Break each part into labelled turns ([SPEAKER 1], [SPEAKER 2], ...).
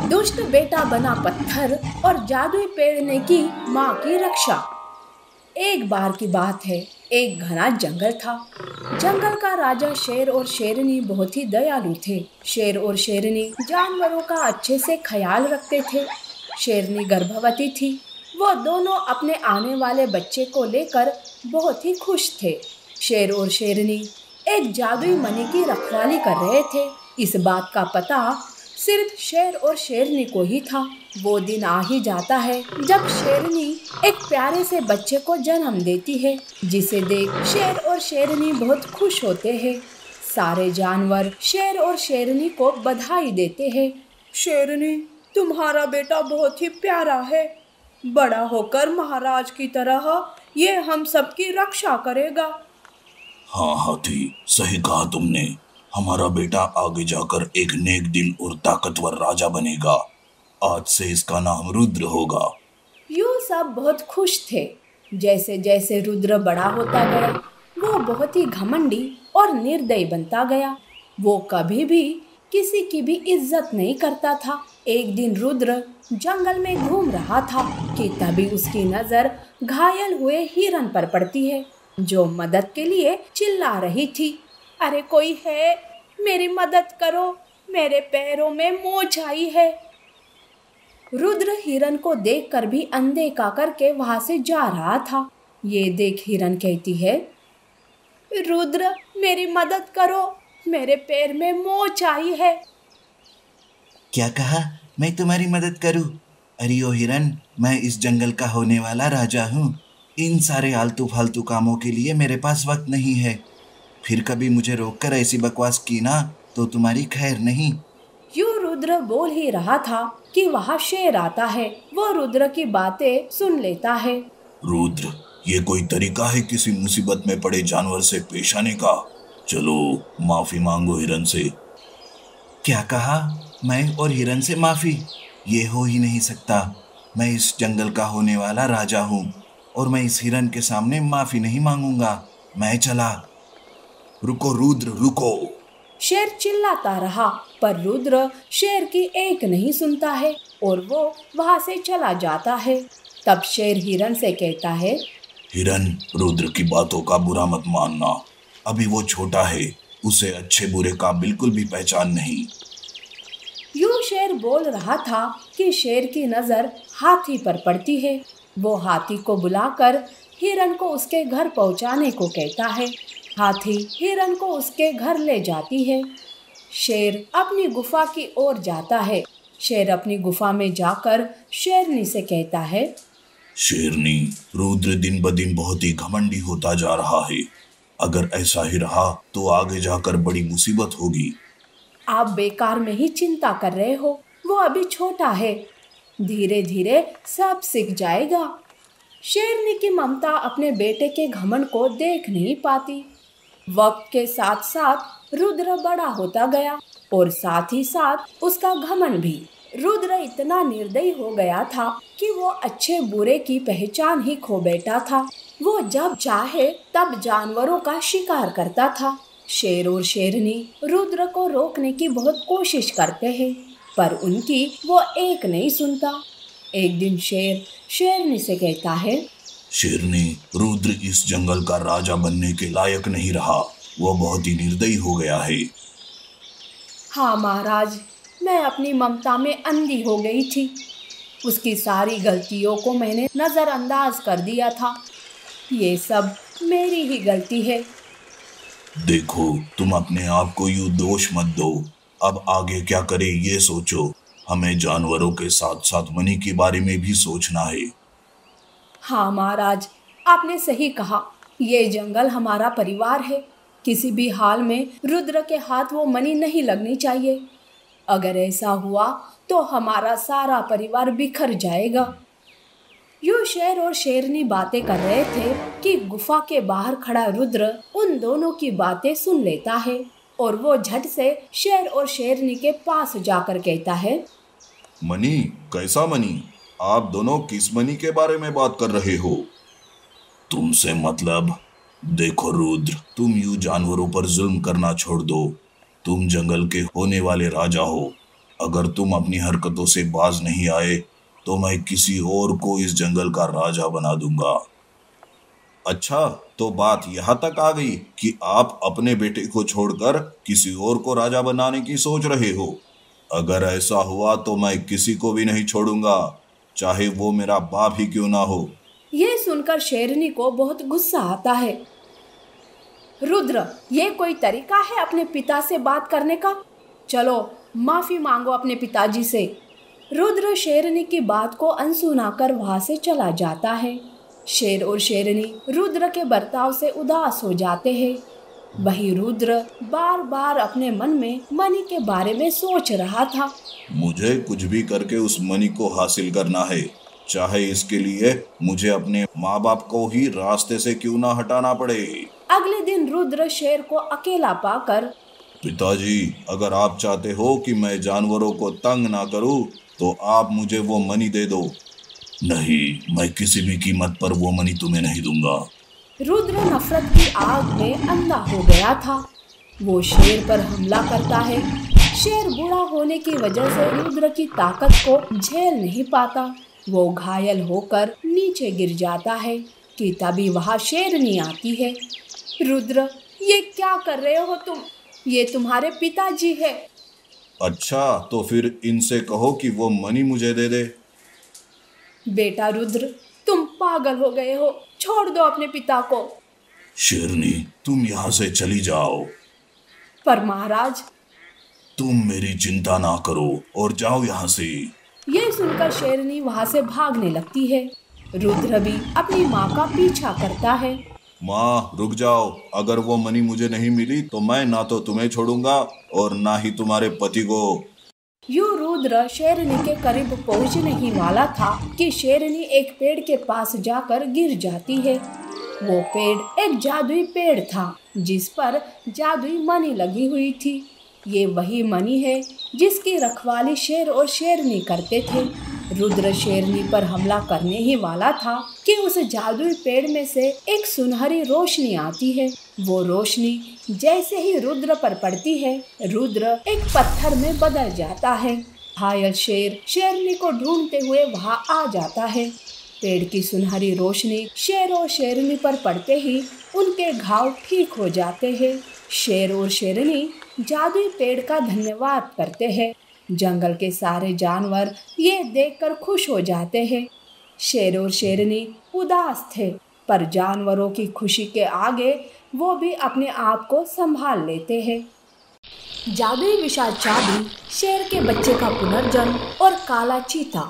[SPEAKER 1] दुष्ट बेटा बना पत्थर और जादुई पेड़ ने की माँ की रक्षा। एक बार की बात है, एक घना जंगल था। जंगल का राजा शेर और शेरनी बहुत ही दयालु थे। शेर और शेरनी जानवरों का अच्छे से ख्याल रखते थे। शेरनी गर्भवती थी। वो दोनों अपने आने वाले बच्चे को लेकर बहुत ही खुश थे। शेर और शेरनी एक जादुई मणि की रखवाली कर रहे थे। इस बात का पता सिर्फ शेर और शेरनी को ही था। वो दिन आ ही जाता है जब शेरनी एक प्यारे से बच्चे को जन्म देती है, जिसे देख शेर और शेरनी बहुत खुश होते हैं। सारे जानवर शेर और शेरनी को बधाई देते हैं। शेरनी, तुम्हारा बेटा बहुत ही प्यारा है। बड़ा होकर महाराज की तरह ये हम सबकी रक्षा करेगा।
[SPEAKER 2] हाँ हाथी, सही कहा तुमने। हमारा बेटा आगे जाकर एक नेक दिल और ताकतवर राजा बनेगा। आज से इसका नाम रुद्र होगा।
[SPEAKER 1] यूं सब बहुत खुश थे। जैसे जैसे रुद्र बड़ा होता गया, वो बहुत ही घमंडी और निर्दयी बनता गया। वो कभी भी किसी की भी इज्जत नहीं करता था। एक दिन रुद्र जंगल में घूम रहा था कि तभी उसकी नजर घायल हुए हिरन पर पड़ती है, जो मदद के लिए चिल्ला रही थी। अरे कोई है, मेरी मदद करो, मेरे पैरों में मोच आई है। रुद्र हिरन को देखकर भी अनदेखा करके वहां से जा रहा था। ये देख हिरन कहती है, रुद्र मेरी मदद करो, मेरे पैर में मोच आई है।
[SPEAKER 3] क्या कहा? मैं तुम्हारी मदद करूं? अरे ओ हिरन, मैं इस जंगल का होने वाला राजा हूँ। इन सारे आलतू फालतू कामों के लिए मेरे पास वक्त नहीं है। फिर कभी मुझे रोककर ऐसी बकवास की ना तो तुम्हारी खैर नहीं।
[SPEAKER 1] यूं रुद्र बोल ही रहा था कि वहां शेर आता है। वो रुद्र की बातें सुन लेता है।
[SPEAKER 2] रुद्र, ये कोई तरीका है किसी मुसीबत में पड़े जानवर से पेश आने का? चलो माफी मांगो हिरन से।
[SPEAKER 3] क्या कहा? मैं और हिरन से माफी? ये हो ही नहीं सकता। मैं इस जंगल का होने वाला राजा हूँ और मैं इस हिरन के सामने माफी नहीं मांगूंगा। मैं चला।
[SPEAKER 2] रुको रुद्र, रुको।
[SPEAKER 1] शेर चिल्लाता रहा, पर रुद्र शेर की एक नहीं सुनता है और वो वहां से चला जाता है। तब शेर हिरन से कहता है,
[SPEAKER 2] हिरन, रुद्र की बातों का बुरा मत मानना। अभी वो छोटा है, उसे अच्छे बुरे का बिल्कुल भी पहचान नहीं।
[SPEAKER 1] यूं शेर बोल रहा था कि शेर की नजर हाथी पर पड़ती है। वो हाथी को बुलाकर हिरन को उसके घर पहुंचाने को कहता है। हाथी हिरन को उसके घर ले जाती है। शेर अपनी गुफा की ओर जाता है। शेर अपनी गुफा में जाकर शेरनी से कहता है,
[SPEAKER 2] शेरनी, रुद्र दिन ब दिन बहुत ही घमंडी होता जा रहा है। अगर ऐसा ही रहा तो आगे जाकर बड़ी मुसीबत होगी।
[SPEAKER 1] आप बेकार में ही चिंता कर रहे हो। वो अभी छोटा है, धीरे धीरे सब सीख जाएगा। शेरनी की ममता अपने बेटे के घमंड को देख नहीं पाती। वक्त के साथ साथ रुद्र बड़ा होता गया और साथ ही साथ उसका घमंड भी। रुद्र इतना निर्दयी हो गया था कि वो अच्छे बुरे की पहचान ही खो बैठा था। वो जब चाहे तब जानवरों का शिकार करता था। शेर और शेरनी रुद्र को रोकने की बहुत कोशिश करते हैं, पर उनकी वो एक नहीं सुनता। एक दिन शेर शेरनी से कहता है,
[SPEAKER 2] शेरनी, रुद्र इस जंगल का राजा बनने के लायक नहीं रहा। वो बहुत ही निर्दयी हो गया है।
[SPEAKER 1] हाँ महाराज, मैं अपनी ममता में अंधी हो गई थी। उसकी सारी गलतियों को मैंने नजरअंदाज कर दिया था। ये सब मेरी ही गलती है।
[SPEAKER 2] देखो, तुम अपने आप को यूं दोष मत दो। अब आगे क्या करें ये सोचो। हमें जानवरों के साथ साथ मणि के बारे में भी सोचना है।
[SPEAKER 1] हाँ महाराज, आपने सही कहा। ये जंगल हमारा परिवार है। किसी भी हाल में रुद्र के हाथ वो मणि नहीं लगनी चाहिए। अगर ऐसा हुआ तो हमारा सारा परिवार बिखर जाएगा। यूं शेर और शेरनी बातें कर रहे थे कि गुफा के बाहर खड़ा रुद्र उन दोनों की बातें सुन लेता है और वो झट से शेर और शेरनी के पास जाकर कहता है,
[SPEAKER 2] मणि? कैसा मणि? आप दोनों किस मणि के बारे में बात कर रहे हो? तुमसे मतलब? देखो रुद्र, तुम यूं जानवरों पर जुल्म करना छोड़ दो। तुम जंगल के होने वाले राजा हो। अगर तुम अपनी हरकतों से बाज नहीं आए तो मैं किसी और को इस जंगल का राजा बना दूंगा। अच्छा, तो बात यहाँ तक आ गई कि आप अपने बेटे को छोड़कर किसी और को राजा बनाने की सोच रहे हो। अगर ऐसा हुआ तो मैं किसी को भी नहीं छोड़ूंगा, चाहे वो मेरा बाप ही क्यों ना हो।
[SPEAKER 1] ये सुनकर शेरनी को बहुत गुस्सा आता है। रुद्र, ये कोई तरीका है अपने पिता से बात करने का? चलो माफी मांगो अपने पिताजी से। रुद्र शेरनी की बात को अनसुना कर वहां से चला जाता है। शेर और शेरनी रुद्र के बर्ताव से उदास हो जाते हैं। वही रुद्र बार बार अपने मन में मणि के बारे में सोच रहा था।
[SPEAKER 2] मुझे कुछ भी करके उस मणि को हासिल करना है, चाहे इसके लिए मुझे अपने माँ बाप को ही रास्ते से क्यों ना हटाना पड़े।
[SPEAKER 1] अगले दिन रुद्र शेर को अकेला पाकर,
[SPEAKER 2] पिताजी, अगर आप चाहते हो कि मैं जानवरों को तंग ना करूं, तो आप मुझे वो मणि दे दो। नहीं, मैं किसी भी कीमत पर वो मणि तुम्हें नहीं दूंगा।
[SPEAKER 1] रुद्र नफरत की आग में अंधा हो गया था। वो शेर पर हमला करता है। शेर बूढ़ा होने की वजह से रुद्र की ताकत को झेल नहीं पाता। वो घायल होकर नीचे गिर जाता है कि तभी वहां शेरनी आती है। रुद्र, ये क्या कर रहे हो तुम? ये तुम्हारे पिताजी है।
[SPEAKER 2] अच्छा, तो फिर इनसे कहो कि वो मणि मुझे दे दे।
[SPEAKER 1] बेटा रुद्र, तुम पागल हो गए हो, छोड़ दो अपने पिता को।
[SPEAKER 2] शेरनी, तुम यहाँ से चली जाओ।
[SPEAKER 1] पर महाराज।
[SPEAKER 2] तुम मेरी चिंता ना करो और जाओ यहाँ से।
[SPEAKER 1] ये सुनकर शेरनी वहां से भागने लगती है। रुद्र भी अपनी माँ का पीछा करता है।
[SPEAKER 2] माँ, रुक जाओ। अगर वो मणि मुझे नहीं मिली तो मैं ना तो तुम्हें छोड़ूंगा और ना ही तुम्हारे पति को।
[SPEAKER 1] यूं रुद्र शेरनी के करीब पहुंचने ही वाला था कि शेरनी एक पेड़ के पास जाकर गिर जाती है। वो पेड़ एक जादुई पेड़ था जिस पर जादुई मणि लगी हुई थी। ये वही मणि है जिसकी रखवाली शेर और शेरनी करते थे। रुद्र शेरनी पर हमला करने ही वाला था कि उस जादुई पेड़ में से एक सुनहरी रोशनी आती है। वो रोशनी जैसे ही रुद्र पर पड़ती है, रुद्र एक पत्थर में बदल जाता है। घायल शेर शेरनी को ढूंढते हुए वहां आ जाता है। पेड़ की सुनहरी रोशनी शेर और शेरनी पर पड़ते ही उनके घाव ठीक हो जाते हैं। शेर और शेरनी जादुई पेड़ का धन्यवाद करते हैं। जंगल के सारे जानवर ये देखकर खुश हो जाते हैं। शेर और शेरनी उदास थे, पर जानवरों की खुशी के आगे वो भी अपने आप को संभाल लेते हैं। जादुई विशाल चाबी, शेर के बच्चे का पुनर्जन्म और काला चीता।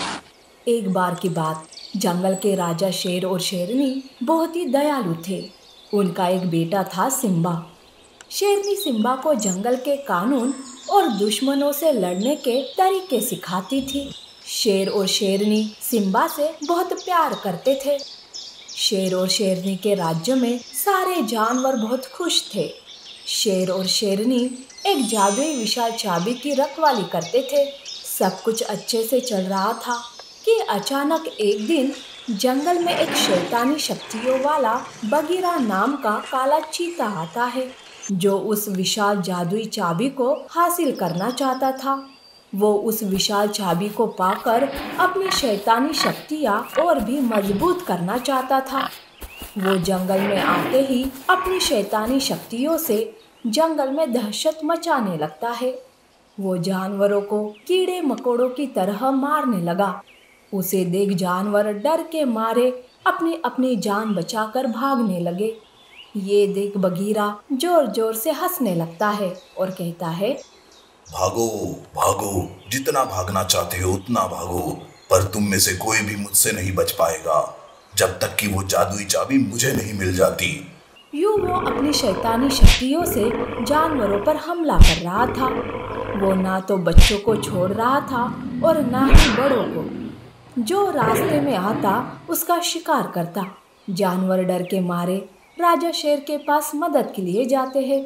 [SPEAKER 1] एक बार की बात, जंगल के राजा शेर और शेरनी बहुत ही दयालु थे। उनका एक बेटा था सिम्बा। शेरनी सिम्बा को जंगल के कानून और दुश्मनों से लड़ने के तरीके सिखाती थी। शेर और शेरनी सिम्बा से बहुत प्यार करते थे। शेर और शेरनी के राज्य में सारे जानवर बहुत खुश थे। शेर और शेरनी एक जादुई विशाल चाबी की रखवाली करते थे। सब कुछ अच्छे से चल रहा था कि अचानक एक दिन जंगल में एक शैतानी शक्तियों वाला बगीरा नाम का काला चीता आता है, जो उस विशाल जादुई चाबी को हासिल करना चाहता था। वो उस विशाल चाबी को पाकर अपनी शैतानी शक्तियाँ और भी मजबूत करना चाहता था। वो जंगल में आते ही अपनी शैतानी शक्तियों से जंगल में दहशत मचाने लगता है। वो जानवरों को कीड़े मकोड़ों की तरह मारने लगा। उसे देख जानवर डर के मारे अपनी अपनी जान बचाकर भागने लगे। ये देख बगीरा जोर जोर से हंसने लगता है और कहता है,
[SPEAKER 2] भागो भागो, जितना भागना चाहते हो उतना भागो, पर तुम में से कोई भी मुझसे नहीं बच पाएगा जब तक कि वो जादुई चाबी मुझे नहीं मिल जाती।
[SPEAKER 1] यूं वो अपनी शैतानी शक्तियों से जानवरों पर हमला कर रहा था। वो ना तो बच्चों को छोड़ रहा था और ना ही बड़ों को। जो रास्ते में आता उसका शिकार करता। जानवर डर के मारे राजा शेर के पास मदद के लिए जाते हैं।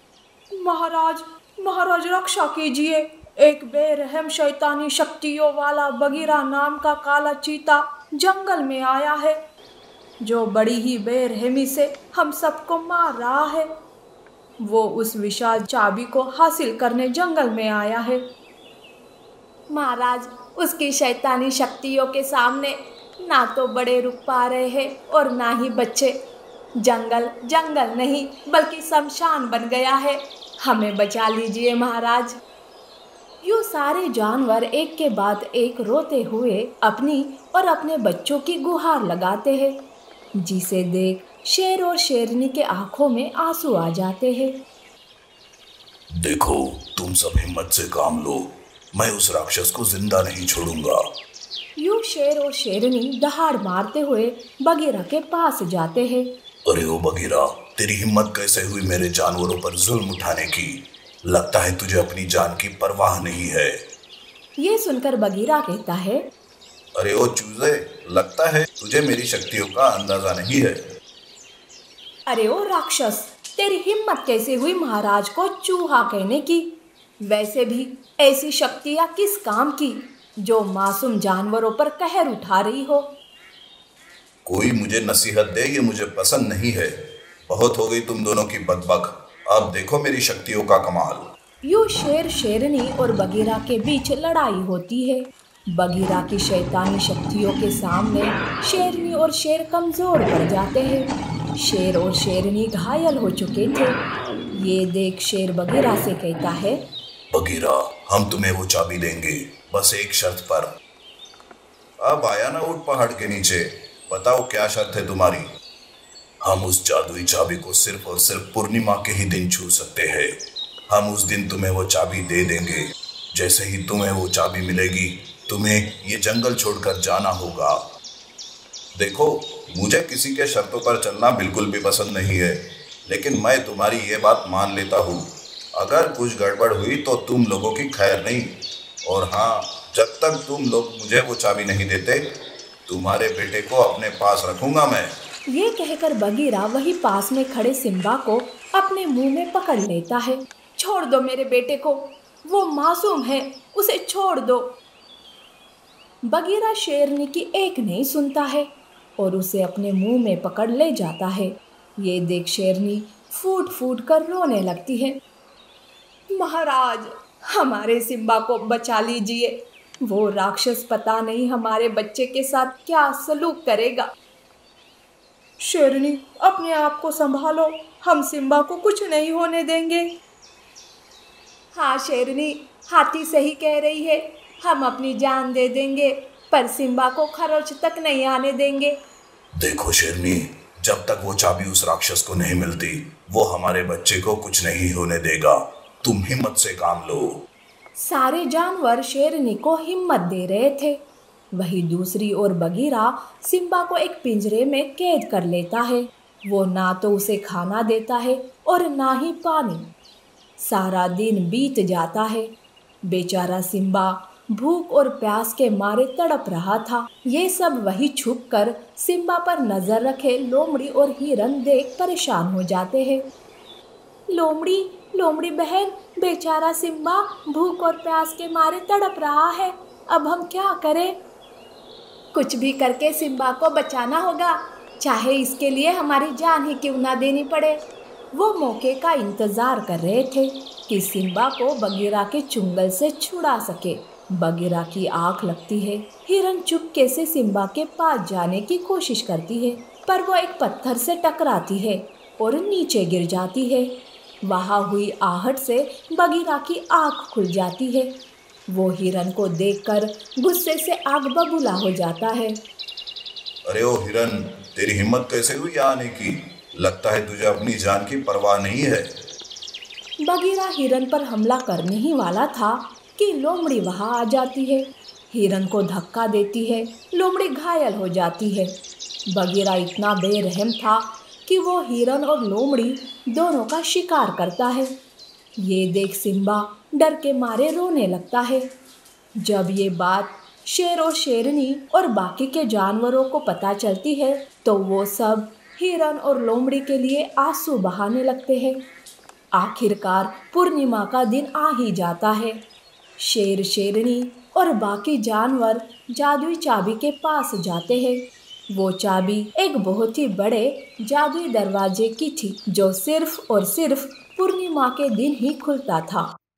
[SPEAKER 1] महाराज, महाराज रक्षा कीजिए। एक बेरहम शैतानी शक्तियों वाला बगीरा नाम का काला चीता जंगल में आया है, जो बड़ी ही बेरहमी से हम सबको मार रहा है। वो उस विशाल चाबी को हासिल करने जंगल में आया है। महाराज, उसकी शैतानी शक्तियों के सामने ना तो बड़े रुक पा रहे हैं और ना ही बच्चे। जंगल जंगल नहीं बल्कि शमशान बन गया है। हमें बचा लीजिए महाराज। यूं सारे जानवर एक के बाद एक रोते हुए अपनी और अपने बच्चों की गुहार लगाते हैं, जिसे देख शेर और शेरनी के आंखों में आंसू आ जाते हैं।
[SPEAKER 2] देखो, तुम सब हिम्मत से काम लो, मैं उस राक्षस को जिंदा नहीं छोड़ूंगा।
[SPEAKER 1] यूं शेर और शेरनी दहाड़ मारते हुए बगीरा के पास जाते हैं।
[SPEAKER 2] अरे ओ बगीरा, तेरी हिम्मत कैसे हुई मेरे जानवरों पर जुल्म उठाने की? लगता है तुझे अपनी जान की परवाह नहीं है।
[SPEAKER 1] ये सुनकर बगीरा कहता है,
[SPEAKER 2] अरे ओ चूजे, लगता है तुझे मेरी शक्तियों का अंदाजा नहीं है।
[SPEAKER 1] अरे ओ राक्षस, तेरी हिम्मत कैसे हुई महाराज को चूहा कहने की? वैसे भी ऐसी शक्तियां किस काम की जो मासूम जानवरों पर कहर उठा रही हो?
[SPEAKER 2] कोई मुझे नसीहत दे, ये मुझे पसंद नहीं है। बहुत हो गई तुम दोनों की बकबक, अब देखो मेरी शक्तियों का कमाल।
[SPEAKER 1] यूं शेर शेरनी और बगीरा के बीच लड़ाई होती है। बगीरा की शैतानी शक्तियों के सामने शेरनी और शेर कमजोर पड़ जाते हैं। शेर और शेरनी घायल हो चुके थे। ये देख शेर बगीरा से कहता है,
[SPEAKER 2] बगीरा, हम तुम्हें वो चाबी देंगे, बस एक शर्त पर। अब आया ना ऊंट पहाड़ के नीचे, बताओ क्या शर्त है तुम्हारी? हम उस जादुई चाबी को सिर्फ और सिर्फ पूर्णिमा के ही दिन छू सकते हैं। हम उस दिन तुम्हें वो चाबी दे देंगे। जैसे ही तुम्हें वो चाबी मिलेगी, तुम्हें ये जंगल छोड़कर जाना होगा। देखो, मुझे किसी के शर्तों पर चलना बिल्कुल भी पसंद नहीं है, लेकिन मैं तुम्हारी ये बात मान लेता हूँ। अगर कुछ गड़बड़ हुई तो तुम लोगों की खैर नहीं। और हाँ, जब तक तुम लोग मुझे वो चाबी नहीं देते, तुम्हारे बेटे को अपने पास रखूंगा मैं।
[SPEAKER 1] ये कहकर बगीरा वही पास में खड़े सिम्बा को अपने मुंह में पकड़ लेता है। छोड़ दो मेरे बेटे को, वो मासूम है, उसे छोड़ दो। बगीरा शेरनी की एक नहीं सुनता है और उसे अपने मुंह में पकड़ ले जाता है। ये देख शेरनी फूट फूट कर रोने लगती है। महाराज, हमारे सिम्बा को बचा लीजिए। वो राक्षस पता नहीं हमारे बच्चे के साथ क्या सलूक करेगा। शेरनी, अपने आप को संभालो, हम सिम्बा को कुछ नहीं होने देंगे। हाँ शेरनी, हाथी सही कह रही है, हम अपनी जान दे देंगे पर सिम्बा को खरोच तक नहीं आने देंगे।
[SPEAKER 2] देखो शेरनी, जब तक वो चाबी उस राक्षस को नहीं मिलती, वो हमारे बच्चे को कुछ नहीं होने देगा। तुम हिम्मत से काम लो।
[SPEAKER 1] सारे जानवर शेरनी को हिम्मत दे रहे थे। वही दूसरी ओर बगीरा सिम्बा को एक पिंजरे में कैद कर लेता है। वो ना तो उसे खाना देता है और ना ही पानी। सारा दिन बीत जाता है। बेचारा सिम्बा भूख और प्यास के मारे तड़प रहा था। ये सब वही छुपकर सिम्बा पर नजर रखे लोमड़ी और हिरन देख परेशान हो जाते हैं। लोमड़ी, लोमड़ी बहन, बेचारा सिम्बा भूख और प्यास के मारे तड़प रहा है, अब हम क्या करें? कुछ भी करके सिम्बा को बचाना होगा, चाहे इसके लिए हमारी जान ही क्यों ना देनी पड़े। वो मौके का इंतजार कर रहे थे कि सिम्बा को बगीरा के चुंगल से छुड़ा सके। बगीरा की आंख लगती है। हिरन चुपके से सिम्बा के पास जाने की कोशिश करती है, पर वो एक पत्थर से टकराती है और नीचे गिर जाती है। वहाँ हुई आहट से बगीरा की आंख खुल जाती है। वो हिरन को देखकर गुस्से से आग बबूला हो जाता है।
[SPEAKER 2] अरे ओ हिरन, तेरी हिम्मत कैसे हुई यहाँ आने की? लगता है तुझे अपनी जान की परवाह नहीं है।
[SPEAKER 1] बगीरा हिरन पर हमला करने ही वाला था कि लोमड़ी वहां आ जाती है। हिरन को धक्का देती है। लोमड़ी घायल हो जाती है। बगीरा इतना बेरहम था कि वो हिरन और लोमड़ी दोनों का शिकार करता है। ये देख सिम्बा डर के मारे रोने लगता है। जब ये बात शेर और शेरनी और बाकी के जानवरों को पता चलती है तो वो सब हिरन और लोमड़ी के लिए आंसू बहाने लगते हैं। आखिरकार पूर्णिमा का दिन आ ही जाता है। शेर, शेरनी और बाकी जानवर जादुई चाबी के पास जाते हैं। वो चाबी एक बहुत ही बड़े जादुई दरवाजे की थी जो सिर्फ और सिर्फ पूर्णिमा के दिन ही खुलता था।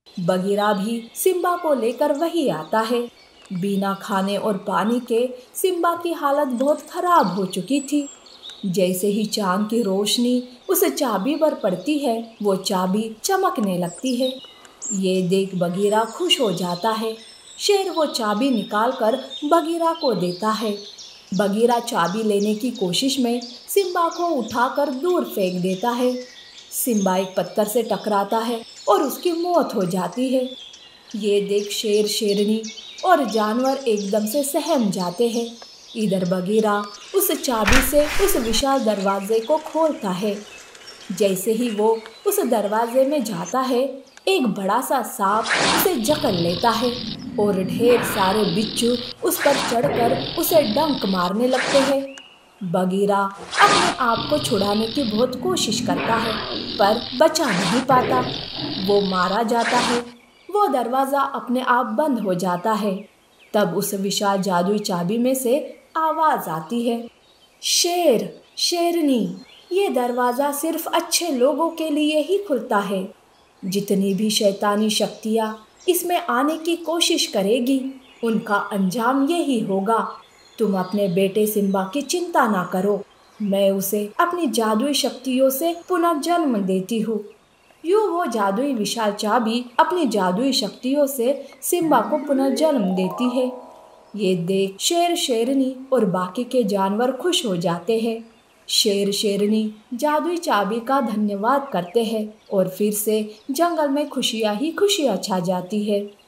[SPEAKER 1] बगीरा भी सिम्बा को लेकर वही आता है। बिना खाने और पानी के सिम्बा की हालत बहुत खराब हो चुकी थी। जैसे ही चांद की रोशनी उस चाबी पर पड़ती है, वो चाबी चमकने लगती है। ये देख बगीरा खुश हो जाता है। शेर वो चाबी निकालकर बगीरा को देता है। बगीरा चाबी लेने की कोशिश में सिम्बा को उठाकर दूर फेंक देता है। सिम्बा एक पत्थर से टकराता है और उसकी मौत हो जाती है। ये देख शेर, शेरनी और जानवर एकदम से सहम जाते हैं। इधर बगीरा उस चाबी से उस विशाल दरवाजे को खोलता है। जैसे ही वो उस दरवाजे में जाता है, एक बड़ा सा सांप उसे जकड़ लेता है और ढेर सारे बिच्छू उस पर चढ़कर उसे डंक मारने लगते हैं। बगीरा अपने आप को छुड़ाने की बहुत कोशिश करता है, पर बचा नहीं पाता। वो मारा जाता है। वो दरवाज़ा अपने आप बंद हो जाता है। तब उस विशाल जादुई चाबी में से आवाज़ आती है, शेर, शेरनी, ये दरवाज़ा सिर्फ अच्छे लोगों के लिए ही खुलता है। जितनी भी शैतानी शक्तियाँ इसमें आने की कोशिश करेगी, उनका अंजाम यही होगा। तुम अपने बेटे सिम्बा की चिंता ना करो, मैं उसे अपनी जादुई शक्तियों से पुनर्जन्म देती हूँ। यूँ वो जादुई विशाल चाबी अपनी जादुई शक्तियों से सिम्बा को पुनर्जन्म देती है। ये देख शेर, शेरनी और बाकी के जानवर खुश हो जाते हैं। शेर, शेरनी जादुई चाबी का धन्यवाद करते हैं और फिर से जंगल में खुशियाँ ही खुशियाँ छा जाती है।